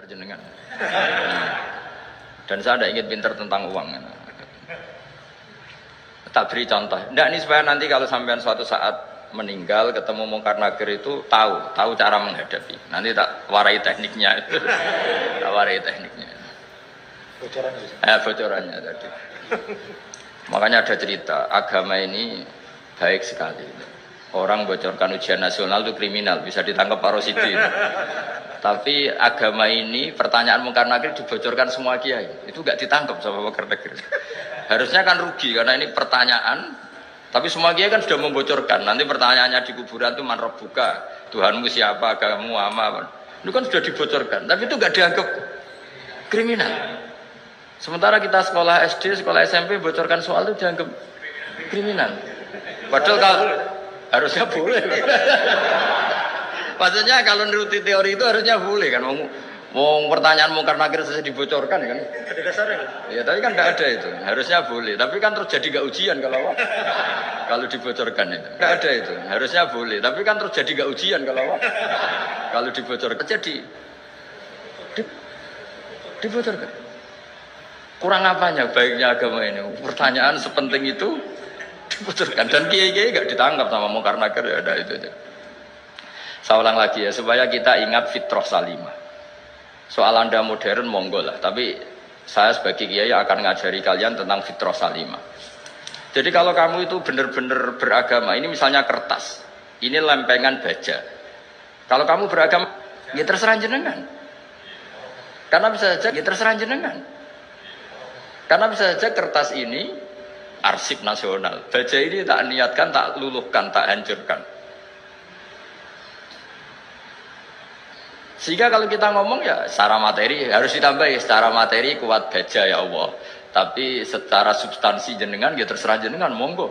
jenengan. Dan saya tidak ingin pinter tentang uang. Tak beri contoh. Tidak, ini supaya nanti kalau sampean suatu saat meninggal ketemu mungkar nakir itu tahu cara menghadapi. Nanti tak warai tekniknya. Tak warai tekniknya. Bocorannya. Bocorannya tadi. Makanya ada cerita agama ini baik sekali. Orang bocorkan ujian nasional itu kriminal, bisa ditangkap Pak Rosidi. Tapi agama ini pertanyaan mungkar nakir dibocorkan semua kiai, itu nggak ditangkap sama mungkar nakir. Harusnya kan rugi karena ini pertanyaan, tapi semua kiai kan sudah membocorkan. Nanti pertanyaannya di kuburan itu man rabbuka, Tuhanmu siapa, agamamu apa? Itu kan sudah dibocorkan, tapi itu nggak dianggap kriminal. Sementara kita sekolah SD, sekolah SMP bocorkan soal itu dianggap kriminal. Padahal kalau harusnya boleh. Maksudnya kalau menuruti teori itu harusnya boleh kan. Mau pertanyaan mungkar nakir saja dibocorkan kan. Ada dasarnya. Ya tapi kan tidak ada itu. Harusnya boleh. Tapi kan terus jadi nggak ujian kalau dibocorkan itu. Tidak ada itu. Harusnya boleh. Tapi kan terus jadi nggak ujian kalau dibocorkan. Jadi dibocorkan. Kurang apanya baiknya agama ini? Pertanyaan sepenting itu dibocorkan dan kiai-kiai nggak ditangkap sama mungkar nakir, ya ada itu aja. Saya ulang lagi ya supaya kita ingat fitrah salimah. Soal Anda modern monggo lah, tapi saya sebagai kiai akan ngajari kalian tentang fitrah salimah. Jadi kalau kamu itu benar-benar beragama, ini misalnya kertas, ini lempengan baja. Kalau kamu beragama, ya terserah jenengan. Karena bisa saja ya terserah jenengan. Karena bisa saja kertas ini arsip nasional. Baja ini tak niatkan, tak luluhkan, tak hancurkan. Sehingga kalau kita ngomong ya secara materi harus ditambahi, secara materi kuat baja ya Allah. Tapi secara substansi jenengan ya terserah jenengan, monggo.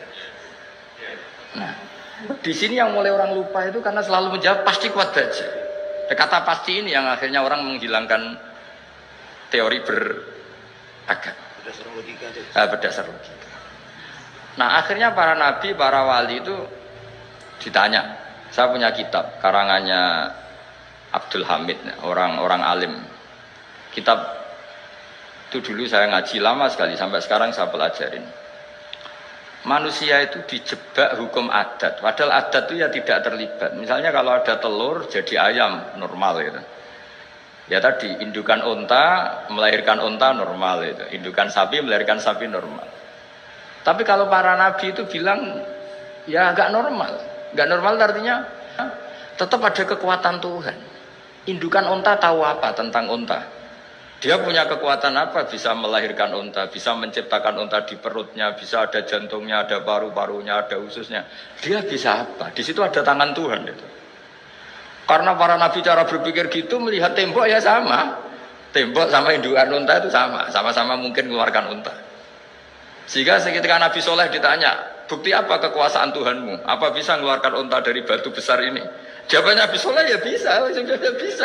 Nah, di sini yang mulai orang lupa itu karena selalu menjawab pasti kuat baja. Kata pasti ini yang akhirnya orang menghilangkan teori beragama. Berdasar logika. Nah akhirnya para nabi, para wali itu ditanya. Saya punya kitab karangannya Abdul Hamid, orang alim. Kitab itu dulu saya ngaji lama sekali, sampai sekarang saya pelajarin. Manusia itu dijebak hukum adat, padahal adat itu ya tidak terlibat. Misalnya kalau ada telur jadi ayam normal gitu. Ya tadi indukan unta melahirkan unta normal itu, indukan sapi melahirkan sapi normal. Tapi kalau para nabi itu bilang ya agak normal. Enggak normal artinya tetap ada kekuatan Tuhan. Indukan unta tahu apa tentang unta? Dia punya kekuatan apa? Bisa melahirkan unta, bisa menciptakan unta di perutnya, bisa ada jantungnya, ada paru-parunya, ada ususnya. Dia bisa apa? Di situ ada tangan Tuhan itu. Karena para nabi cara berpikir gitu, melihat tembok ya sama. Tembok sama indukan unta itu sama, sama-sama mungkin mengeluarkan unta. Sehingga ketika Nabi Soleh ditanya, bukti apa kekuasaan Tuhanmu? Apa bisa mengeluarkan unta dari batu besar ini? Jawabannya Nabi Soleh ya bisa, ya bisa.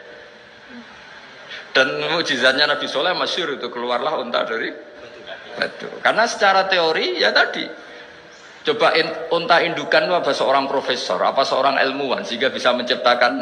Dan mukjizatnya Nabi Soleh masyhur itu, keluarlah unta dari batu. Karena secara teori ya tadi, coba unta indukan itu apa seorang profesor, apa seorang ilmuwan sehingga bisa menciptakan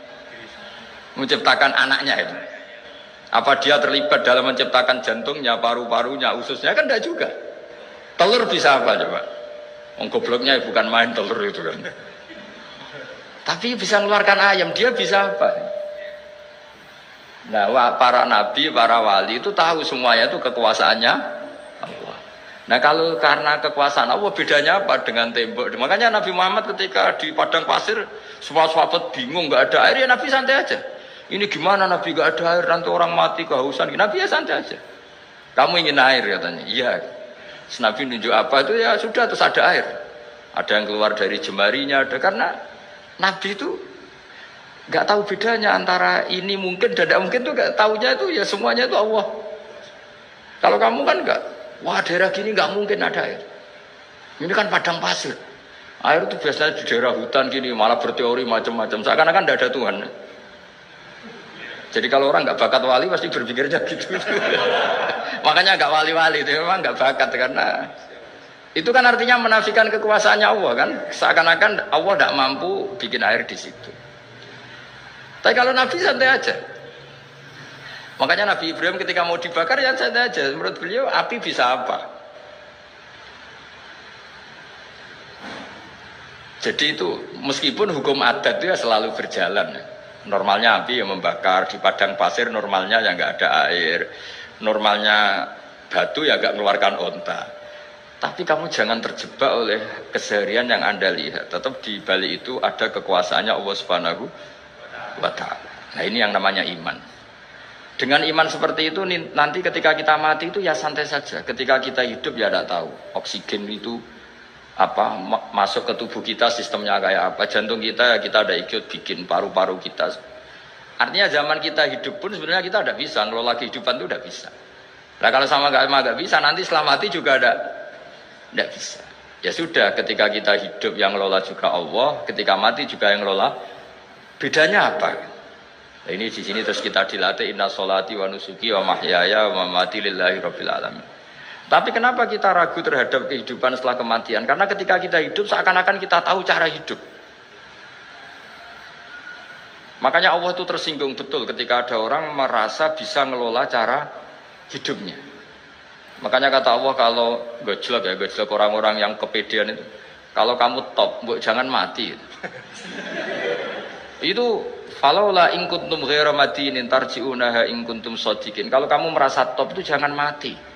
anaknya itu. Apa dia terlibat dalam menciptakan jantungnya, paru-parunya, ususnya? Kan tidak juga. Telur bisa apa coba? Gobloknya bukan main telur itu kan. Tapi bisa mengeluarkan ayam, dia bisa apa? Nah, para nabi, para wali itu tahu semuanya itu kekuasaannya Allah. Nah, kalau karena kekuasaan Allah bedanya apa dengan tembok? Makanya Nabi Muhammad ketika di padang pasir semua sahabat bingung nggak ada air, ya Nabi santai aja. Ini gimana Nabi nggak ada air, nanti orang mati kehausan. Nabi ya santai aja. Kamu ingin air katanya? Iya. Nabi nunjuk apa itu ya sudah terus ada air. Ada yang keluar dari jemarinya, ada karena Nabi itu nggak tahu bedanya antara ini mungkin dan tidak mungkin tuh nggak tahunya itu ya semuanya itu Allah. Kalau kamu kan nggak, wah daerah gini nggak mungkin ada air. Ini kan padang pasir. Air itu biasanya di daerah hutan gini malah berteori macam-macam. Seakan-akan tidak ada Tuhan. Jadi kalau orang nggak bakat wali pasti berpikirnya gitu. Makanya nggak wali-wali itu memang nggak bakat karena itu kan artinya menafikan kekuasaannya Allah kan. Seakan-akan Allah tidak mampu bikin air di situ. Tapi kalau Nabi santai aja. Makanya Nabi Ibrahim ketika mau dibakar ya santai aja. Menurut beliau api bisa apa? Jadi itu meskipun hukum adat itu ya selalu berjalan. Normalnya api yang membakar di padang pasir, normalnya ya nggak ada air, normalnya batu ya nggak mengeluarkan onta. Tapi kamu jangan terjebak oleh keseharian yang Anda lihat. Tetap di balik itu ada kekuasaannya Allah Subhanahu wa Ta'ala. Nah ini yang namanya iman. Dengan iman seperti itu nanti ketika kita mati itu ya santai saja. Ketika kita hidup ya tidak tahu oksigen itu apa masuk ke tubuh kita sistemnya kayak apa, jantung kita ya kita ada ikut bikin, paru-paru kita. Artinya zaman kita hidup pun sebenarnya kita tidak bisa ngelola kehidupan itu tidak bisa. Nah kalau sama nggak bisa nanti setelah mati juga tidak bisa. Ya sudah, ketika kita hidup yang ngelola juga Allah, ketika mati juga yang ngelola. Bedanya apa? Nah, ini di sini terus kita dilatih inna sholati wa nusuki wa mahyaya wa mamati lillahi rabbil alamin. Tapi kenapa kita ragu terhadap kehidupan setelah kematian? Karena ketika kita hidup seakan-akan kita tahu cara hidup. Makanya Allah itu tersinggung betul ketika ada orang merasa bisa ngelola cara hidupnya. Makanya kata Allah kalau gojlok orang-orang yang kepedean itu, kalau kamu top, jangan mati. Itu falaula in kuntum ghaira madinin tarji'unaha in kuntum shadiqin. Kalau kamu merasa top itu jangan mati.